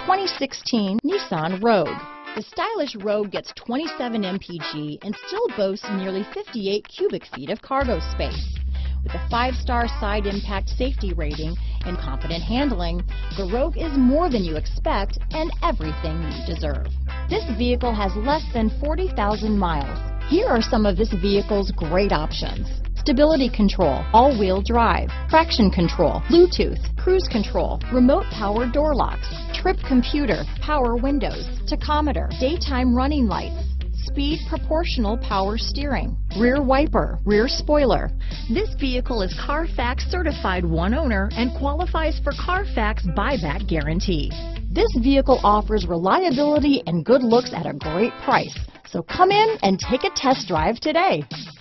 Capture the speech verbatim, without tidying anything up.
twenty sixteen Nissan Rogue. The stylish Rogue gets twenty-seven M P G and still boasts nearly fifty-eight cubic feet of cargo space. With a five-star side impact safety rating and confident handling, the Rogue is more than you expect and everything you deserve. This vehicle has less than forty thousand miles. Here are some of this vehicle's great options: stability control, all-wheel drive, traction control, Bluetooth, cruise control, remote power door locks, trip computer, power windows, tachometer, daytime running lights, speed proportional power steering, rear wiper, rear spoiler. This vehicle is Carfax certified one owner and qualifies for Carfax buyback guarantee. This vehicle offers reliability and good looks at a great price. So come in and take a test drive today.